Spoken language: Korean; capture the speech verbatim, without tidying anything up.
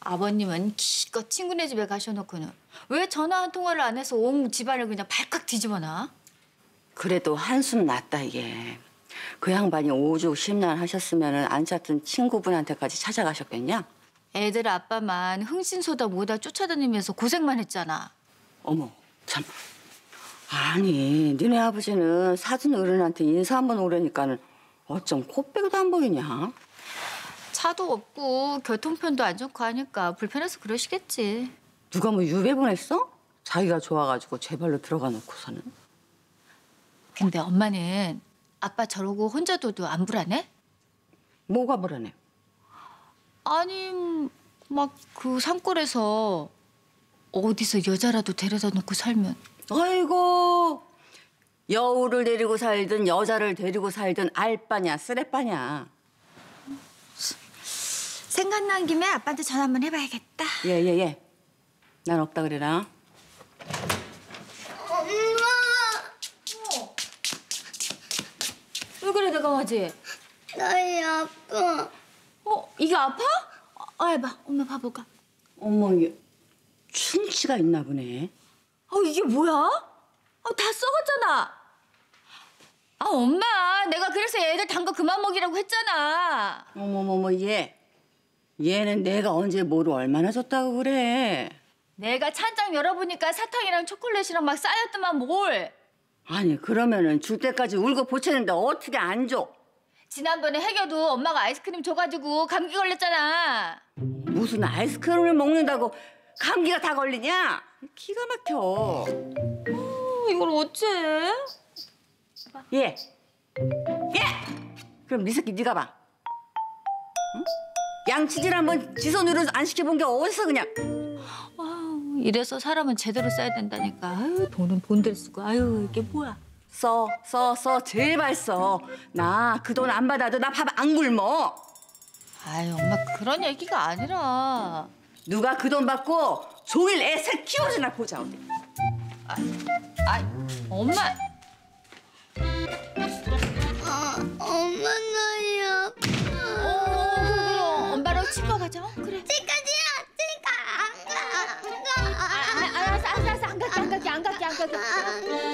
아버님은 기껏 친구네 집에 가셔놓고는 왜 전화 한 통화를 안 해서 온 집안을 그냥 발칵 뒤집어놔? 그래도 한숨 났다 이게. 그 양반이 오죽 심란 하셨으면 안 찾던 친구분한테까지 찾아가셨겠냐? 애들 아빠만 흥신소다 뭐다 쫓아다니면서 고생만 했잖아. 어머 참. 아니 니네 아버지는 사돈 어른한테 인사 한번 오려니까는 어쩜 코빼기도 안 보이냐? 차도 없고 교통편도 안 좋고 하니까 불편해서 그러시겠지. 누가 뭐 유배 보냈어? 자기가 좋아가지고 제 발로 들어가 놓고서는. 근데 엄마는 아빠 저러고 혼자 둬도 안 불안해? 뭐가 불안해? 아니 막 그 산골에서 어디서 여자라도 데려다 놓고 살면. 아이고 여우를 데리고 살든 여자를 데리고 살든 알바냐 쓰레빠냐. 생각난 김에 아빠한테 전화 한번 해봐야겠다. 예예예. 예, 예. 난 없다 그래라. 엄마! 어. 왜 그래 내가 하지? 나이 아파. 어? 이게 아파? 아 해봐. 엄마 봐볼까? 어머 이게 충치가 있나 보네. 어 이게 뭐야? 어, 다 썩었잖아. 아 엄마 내가 그래서 애들 단 거 그만 먹이라고 했잖아. 어머머머 얘. 얘는 내가 언제 뭐를 얼마나 줬다고 그래. 내가 찬장 열어보니까 사탕이랑 초콜릿이랑 막 쌓였더만 뭘. 아니 그러면은 줄 때까지 울고 보채는데 어떻게 안 줘? 지난번에 해겨도 엄마가 아이스크림 줘가지고 감기 걸렸잖아. 무슨 아이스크림을 먹는다고 감기가 다 걸리냐? 기가 막혀. 어, 이걸 어째? 얘. 얘! 그럼 네 새끼 네가 봐. 응? 양치질 한번 지 손으로 안 시켜본 게 어디서 그냥. 아유, 이래서 사람은 제대로 써야 된다니까. 아유, 돈은 본들 쓰고. 아유, 이게 뭐야. 써, 써, 써. 제발 써. 나 그 돈 안 받아도 나 밥 안 굶어. 아유, 엄마 그런 얘기가 아니라. 누가 그 돈 받고 종일 애 셋 키워주나 보자. 어디. 아, 아, 엄마. 아, 엄마 나이 아파. 어, 그래, 그래. 엄마랑 치과 가자. 어, 그래. 치과지야, 치과 안 가, 안 가. 아, 아, 알았어, 알았어, 알았어. 안 갈게, 안 갈게, 안 갈게, 안 갈게. 안 가.